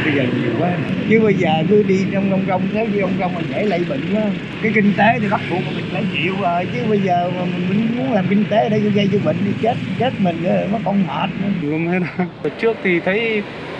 bây giờ nhiều quá, chứ bây giờ cứ đi trong rong nếu đi rong mà dễ lây bệnh quá. Cái kinh tế thì bắt buộc mình phải chịu rồi, chứ bây giờ mà mình muốn làm kinh tế để gây cho bệnh đi chết mình nó không mệt nữa. Đúng hết. Trước thì thấy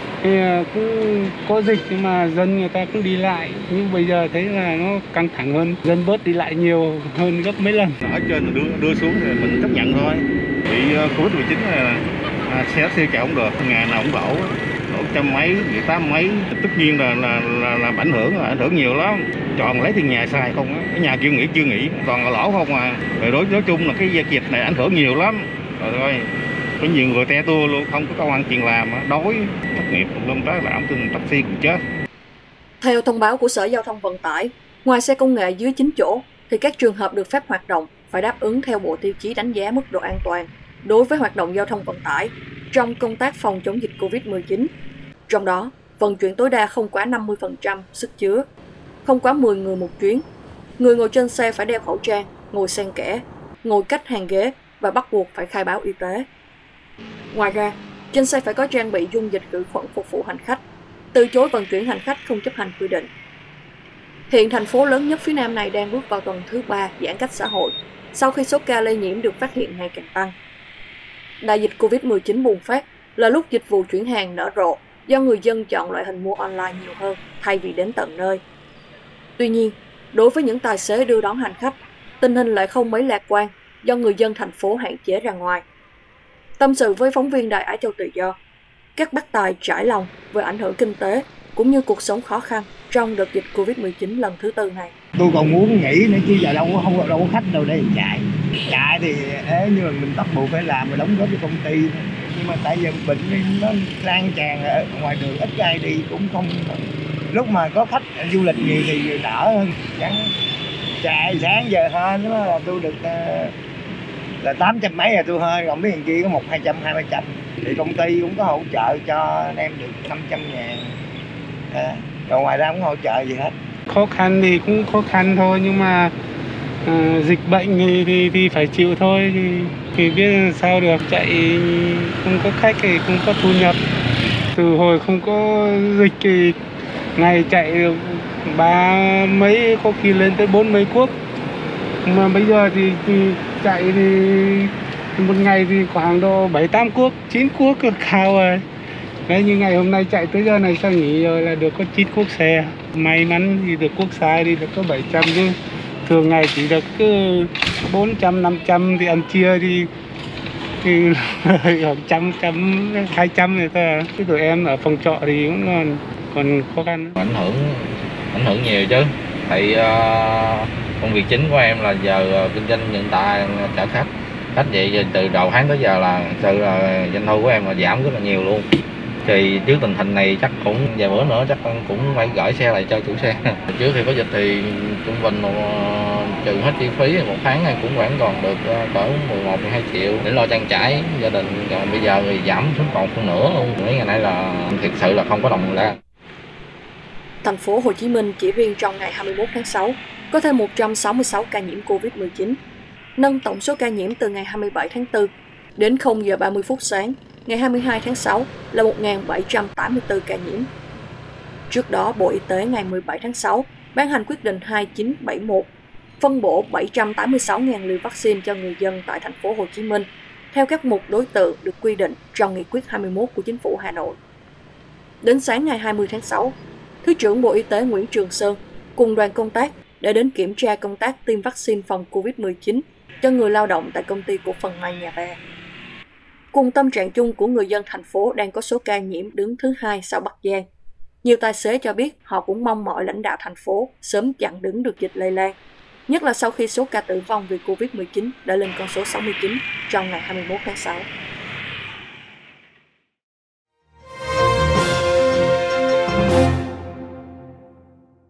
cũng có dịch nhưng mà dân người ta cũng đi lại, nhưng bây giờ thấy là nó căng thẳng hơn, dân bớt đi lại nhiều hơn gấp mấy lần. Ở trên đưa xuống thì mình chấp nhận thôi. Bị Covid-19 là xe chạy không được, ngày nào cũng đổ trăm mấy, tám mấy, tất nhiên là ảnh hưởng nhiều lắm. Chọn lấy tiền nhà xài không á, cái nhà kia chưa nghỉ, toàn là lỗ không à. Rồi nói chung là cái dịch này ảnh hưởng nhiều lắm. Rồi thôi, có nhiều người te tua luôn, không có công ăn chuyện làm, đói, thất nghiệp, luôn tới làm từng taxi cũng chết. Theo thông báo của Sở Giao thông Vận tải, ngoài xe công nghệ dưới 9 chỗ, thì các trường hợp được phép hoạt động phải đáp ứng theo bộ tiêu chí đánh giá mức độ an toàn đối với hoạt động giao thông vận tải trong công tác phòng chống dịch Covid-19. Trong đó, vận chuyển tối đa không quá 50% sức chứa, không quá 10 người một chuyến. Người ngồi trên xe phải đeo khẩu trang, ngồi xen kẽ, ngồi cách hàng ghế và bắt buộc phải khai báo y tế. Ngoài ra, trên xe phải có trang bị dung dịch khử khuẩn phục vụ hành khách, từ chối vận chuyển hành khách không chấp hành quy định. Hiện thành phố lớn nhất phía Nam này đang bước vào tuần thứ 3 giãn cách xã hội, sau khi số ca lây nhiễm được phát hiện ngày càng tăng. Đại dịch Covid-19 bùng phát là lúc dịch vụ chuyển hàng nở rộ do người dân chọn loại hình mua online nhiều hơn thay vì đến tận nơi. Tuy nhiên, đối với những tài xế đưa đón hành khách, tình hình lại không mấy lạc quan do người dân thành phố hạn chế ra ngoài. Tâm sự với phóng viên Đài Á Châu Tự Do, các bác tài trải lòng về ảnh hưởng kinh tế cũng như cuộc sống khó khăn trong đợt dịch Covid-19 lần thứ 4 này. Tôi còn muốn nghỉ nữa chứ giờ đâu có khách đâu để chạy thì nhưng mà mình bắt buộc phải làm và đóng góp cho công ty. Nhưng mà tại giờ bệnh nó lan tràn ở ngoài đường, ít ai đi cũng không. Lúc mà có khách du lịch nhiều thì đỡ hơn. Chạy sáng giờ hơn nó là tôi được là 800 mấy là tôi hơi, còn mấy thằng kia có 100, 200, 300 thì công ty cũng có hỗ trợ cho anh em được 500.000. Rồi ngoài ra không hỗ trợ gì hết. Khó khăn thì cũng khó khăn thôi, nhưng mà dịch bệnh thì phải chịu thôi, thì biết sao được. Chạy không có khách thì không có thu nhập. Từ hồi không có dịch thì ngày chạy được 3 mấy, có khi lên tới 4 mấy cuốc. Mà bây giờ thì chạy thì một ngày thì khoảng độ 7-8 cuốc, 9 cuốc cao rồi. Đấy, như ngày hôm nay chạy tới giờ này sao nghỉ rồi là được có 9 cuốc xe. May mắn thì được cuốc sai đi được có 700, chứ thường ngày chỉ được cứ 400, 500 thì ăn chia thì khoảng 100, 200 này thôi. Cái tụi em ở phòng trọ thì cũng còn khó khăn. Ảnh hưởng nhiều chứ. Thì công việc chính của em là giờ kinh doanh nhận tại chở khách vậy từ đầu tháng tới giờ là sự là doanh thu của em là giảm rất là nhiều luôn. Thì trước tình hình này chắc cũng vài bữa nữa chắc cũng phải gửi xe lại cho chủ xe. Trước khi có dịch thì trung bình trừ hết chi phí một tháng này cũng khoảng còn được cỡ 11-12 triệu để lo trang trải gia đình. Còn bây giờ thì giảm xuống còn phân nửa luôn. Mấy ngày nay là thực sự là không có đồng ra. Thành phố Hồ Chí Minh chỉ riêng trong ngày 21 tháng 6 có thêm 166 ca nhiễm Covid-19, nâng tổng số ca nhiễm từ ngày 27 tháng 4 đến 0 giờ 30 phút sáng ngày 22 tháng 6 là 1.784 ca nhiễm. Trước đó, Bộ Y tế ngày 17 tháng 6 ban hành quyết định 2971 phân bổ 786.000 liều vaccine cho người dân tại thành phố Hồ Chí Minh theo các mục đối tượng được quy định trong nghị quyết 21 của Chính phủ Hà Nội. Đến sáng ngày 20 tháng 6, Thứ trưởng Bộ Y tế Nguyễn Trường Sơn cùng đoàn công tác đã đến kiểm tra công tác tiêm vaccine phòng Covid-19 cho người lao động tại công ty cổ phần may Nhà Bè. Cùng tâm trạng chung của người dân thành phố đang có số ca nhiễm đứng thứ 2 sau Bắc Giang, nhiều tài xế cho biết họ cũng mong mỏi lãnh đạo thành phố sớm chặn đứng được dịch lây lan, nhất là sau khi số ca tử vong vì Covid-19 đã lên con số 69 trong ngày 21 tháng 6.